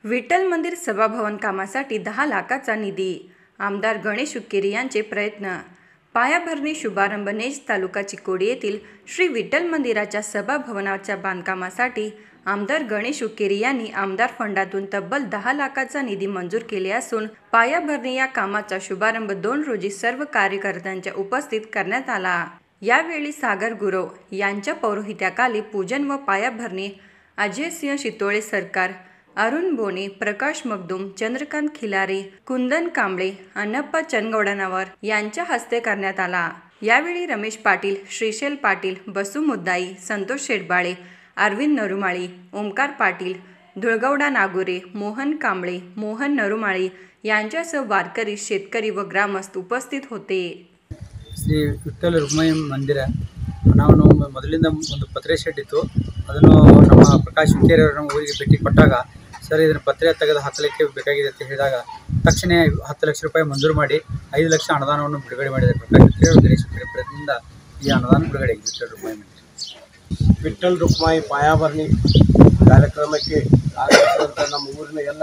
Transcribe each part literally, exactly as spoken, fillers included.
विठ्ठल मंदिर सभाभवन कामासाठी दहा लाखाचा निधी. आमदार गणेश हुक्केरी यांचे प्रयत्न. पायाभरणी शुभारंभ. नेज तालुका चिकोडी येथील श्री विठ्ठल मंदिराच्या सभाभवनाच्या बांधकामासाठी आमदार गणेश हुक्केरी यांनी आमदार फंडातून तब्बल दहा लाखाचा निधी मंजूर केले असून पायाभरणी या कामाचा शुभारंभ दोन रोजी सर्व कार्यकर्त्यांच्या उपस्थित करण्यात आला. यावेळी सागर गुरव यांच्या पौरोहित्याखाली पूजन व पायाभरणी अजयसिंह शितोळे सरकार, अरुण बोने, प्रकाश मगदूम, चंद्रकांत खिलारे, कुंदन कांबळे, अण्णप्पा चनगौडनावर यांच्या हस्ते करण्यात आला. यावेळी रमेश पाटील, श्रीशैल पाटील, बसू मुद्दाई, संतोष शेटबाळे, अरविंद नरुमाळी, ओमकार पाटील, धुळगौडा नागोरे, मोहन कांबळे, मोहन नरुमाळी यांच्यासह वारकरी, शेतकरी व ग्रामस्थ उपस्थित होते. ಶ್ರೀ ವಿಠ್ಠಲ ರುಕ್ಮಾಯಿ ಮಂದಿರ ನಾವು ಮೊದಲಿಂದ ಒಂದು ಪತ್ರೆ ಶೆಡ್ ಇತ್ತು. ಅದನ್ನು ನಮ್ಮ ಪ್ರಕಾಶ್ ಹುಕ್ಕೇರಿ ಅವರು ನಮ್ಮ ಊರಿಗೆ ಭೇಟಿ ಕೊಟ್ಟಾಗ ಸರ್ ಇದನ್ನು ಪತ್ರೆ ತೆಗೆದು ಹಾಕಲಿಕ್ಕೆ ಬೇಕಾಗಿದೆ ಅಂತ ಹೇಳಿದಾಗ ತಕ್ಷಣ ಹತ್ತು ಲಕ್ಷ ರೂಪಾಯಿ ಮಂಜೂರು ಮಾಡಿ ಐದು ಲಕ್ಷ ಅನುದಾನವನ್ನು ಬಿಡುಗಡೆ ಮಾಡಿದ್ದಾರೆ. ಪ್ರಕಾಶ್ ಹುಕ್ಕೇರಿ ಅವರು ಗಣೇಶ್ ಹುಕ್ಕೇರಿ ಪ್ರಯತ್ನದಿಂದ ಈ ಅನುದಾನ ಬಿಡುಗಡೆ ಆಗಿದೆ. ವಿಠ್ಠಲ ರುಕ್ಮಾಯಿ ಮಂದಿರ ವಿಠ್ಠಲ ರುಕ್ಮಾಯಿ ಪಾಯಾಭರಣಿ ಕಾರ್ಯಕ್ರಮಕ್ಕೆ ಆಗಮಿಸಿದಂಥ ನಮ್ಮ ಊರಿನ ಎಲ್ಲ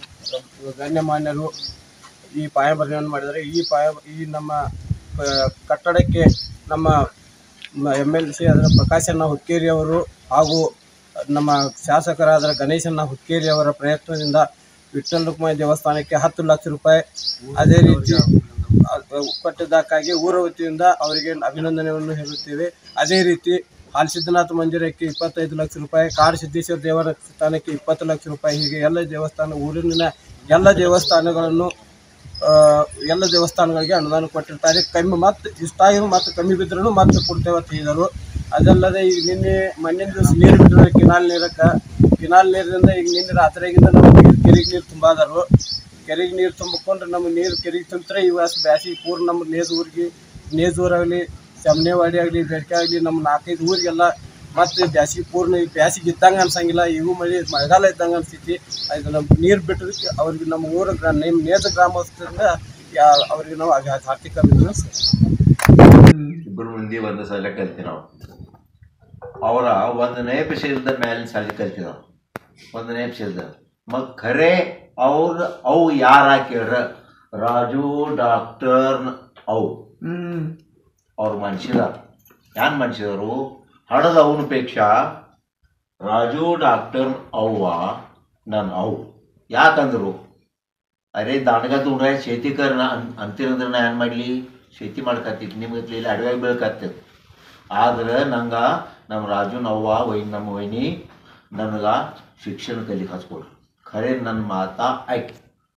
ಗಣ್ಯಮಾನ್ಯರು ಈ ಪಾಯಾಭರಣಿಯನ್ನು ಮಾಡಿದ್ದಾರೆ. ಈ ಪಾಯ ಈ ನಮ್ಮ ಕಟ್ಟಡಕ್ಕೆ ನಮ್ಮ ಎಮ್ ಎಲ್ ಸಿ ಅದರ ಪ್ರಕಾಶಣ್ಣ ಹುಕ್ಕೇರಿ ಅವರು ಹಾಗೂ ನಮ್ಮ ಶಾಸಕರಾದ ಗಣೇಶಣ್ಣ ಹುಕ್ಕೇರಿ ಅವರ ಪ್ರಯತ್ನದಿಂದ ವಿಠ್ಠಲ ರುಕ್ಮಾಯಿ ದೇವಸ್ಥಾನಕ್ಕೆ ಹತ್ತು ಲಕ್ಷ ರೂಪಾಯಿ ಅದೇ ರೀತಿ ಕೊಟ್ಟಿದ್ದಕ್ಕಾಗಿ ಊರ ವತಿಯಿಂದ ಅವರಿಗೆ ಅಭಿನಂದನೆಯನ್ನು ಹೇಳುತ್ತೇವೆ. ಅದೇ ರೀತಿ ಹಾಲ್ ಸಿದ್ಧನಾಥ ಮಂದಿರಕ್ಕೆ ಇಪ್ಪತ್ತೈದು ಲಕ್ಷ ರೂಪಾಯಿ, ಕಾಡು ಸಿದ್ದೇಶ್ವರ ದೇವಸ್ಥಾನಕ್ಕೆ ಇಪ್ಪತ್ತು ಲಕ್ಷ ರೂಪಾಯಿ, ಹೀಗೆ ಎಲ್ಲ ದೇವಸ್ಥಾನ ಊರಿನ ಎಲ್ಲ ದೇವಸ್ಥಾನಗಳನ್ನು ಎಲ್ಲ ದೇವಸ್ಥಾನಗಳಿಗೆ ಅನುದಾನ ಕೊಟ್ಟಿರ್ತಾರೆ. ಕಮ್ಮಿ ಮತ್ತು ಇಷ್ಟಾಗಿರೋ ಮತ್ತು ಕಮ್ಮಿ ಬಿದ್ದರೂ ಮತ್ತೆ ಕೊಡ್ತೇವೆ ಅಂತ ಹೇಳಿದರು. ಅದಲ್ಲದೆ ಈಗ ನಿನ್ನೆ ಮೊನ್ನೆ ದಿವಸ ನೀರು ಬಿಟ್ಟರೆ ಕಿನಾಲ್ ನೀರಕ್ಕೆ ಕಿನಾಲ್ ನೀರಿನಿಂದ ಈಗ ನಿನ್ನೆ ರಾತ್ರಿಯಾಗಿಂದ ನಮ್ಮ ನೀರು ಕೆರೆಗೆ ನೀರು ತುಂಬಾದರು. ಕೆರೆಗೆ ನೀರು ತುಂಬಿಕೊಂಡ್ರೆ ನಮ್ಮ ನೀರು ಕೆರೆಗೆ ತುಂಬಿದ್ರೆ ಈ ವರ್ಷ ಬ್ಯಾಸಿಗೆ ಪೂರ್ಣ ನಮ್ಮ ನೇಜ್ ಊರಿಗೆ ನೇಜ್ ಊರಾಗಲಿ, ಚಮ್ನೆವಾಡಿ ಆಗಲಿ, ಬೆಳಕೆ ಆಗಲಿ ನಮ್ಮ ನಾಲ್ಕೈದು ಊರಿಗೆಲ್ಲ ಮತ್ತು ಬ್ಯಾಸಿಗೆ ಪೂರ್ಣ ಈ ಬ್ಯಾಸಿಗೆ ಇದ್ದಂಗೆ ಅನ್ಸಂಗಿಲ್ಲ. ಇವು ಮಳೆ ಮಳೆಗಾಲ ಇದ್ದಂಗೆ ಅನಿಸ್ತೈತಿ. ಅದು ನಮ್ಮ ನೀರು ಬಿಟ್ಟದಕ್ಕೆ ಅವ್ರಿಗೆ ನಮ್ಮ ಊರ ಗ್ರಾ ನಿಮ್ಮ ನೇಜ ಗ್ರಾಮಸ್ಥರಿಂದ ಯಾ ಅವ್ರಿಗೆ ನಾವು ಆರ್ಥಿಕ ಇಬ್ಬರು ಮಂದಿ ಒಂದು ಸಾಲ ಕಲ್ತೀವಿ ನಾವು. ಅವರ ಒಂದು ನೇಪಶೀಲದ ಮೇಲಿನ ಸಾಲಿ ಕಲ್ತೀವಿ ನಾವು. ಒಂದು ನೇಪಶೀಲದ ಮಗ ಖರೆ ಅವ್ರ ಅವು ಯಾರ ಕೇಳ್ರ ರಾಜು ಡಾಕ್ಟರ್ ಅವು ಅವ್ರ ಮನುಷ್ಯದ ಏನು ಮನುಷ್ಯರು ಹಡದ ಅವನಪೇಕ್ಷ ರಾಜು ಡಾಕ್ಟರ್ ಅವ್ವ ನನ್ನ ಅವು ಯಾಕಂದ್ರು ಅರೆ ದಾಂಡಗ ಉಂಡ್ರೆ ಶೇತಿ ಕರ್ ಅಂತಿರಂದ್ರೆ ನಾ ಏನು ಮಾಡಲಿ, ಶೇತಿ ಮಾಡ್ಕತ್ತಿತ್ತು ನಿಮ್ಗೆ ಇಲ್ಲಿ ಅಡವ್ಯಾಗ ಬೀಳ್ಕತ್ತಿತ್ತು. ಆದ್ರೆ ನಂಗೆ ನಮ್ಮ ರಾಜುನ ಅವ್ವ ವೈನ್ ನಮ್ಮ ವೈನಿ ನನಗೆ ಶಿಕ್ಷಣ ಕಲಿಗೆ ಹಚ್ಕೊಡ್ರಿ. ಖರೆ ನನ್ನ ಮಾತಾ ಆಯ್ತು.